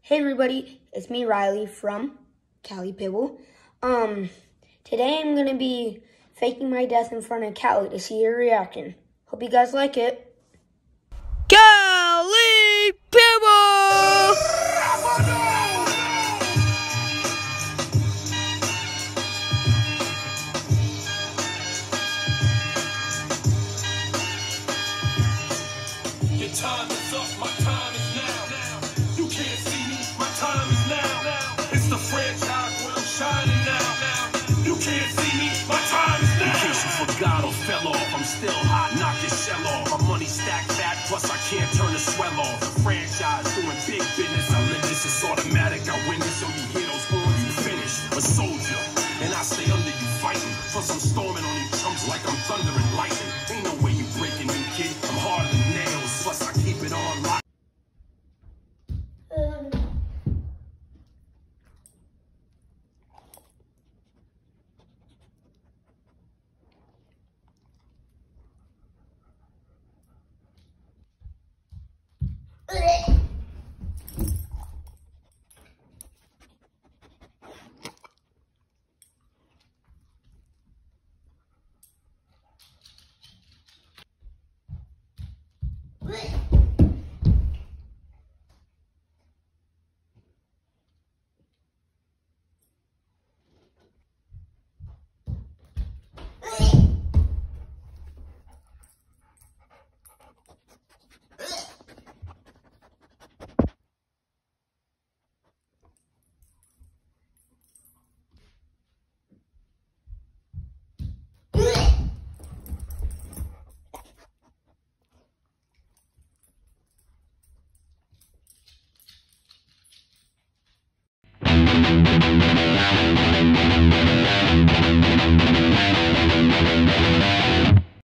Hey everybody, it's me Riley from Cali. Today I'm gonna be faking my death in front of Cali to see your reaction. Hope you guys like it. Cali Pibble! Your time is up, my time is now. You can't see me, my time is now. It's the franchise where I'm shining now. You can't see me, my time is now. In case you forgot or fell off, I'm still hot, knock your shell off. My money stacked fat, plus I can't turn the swell off. The franchise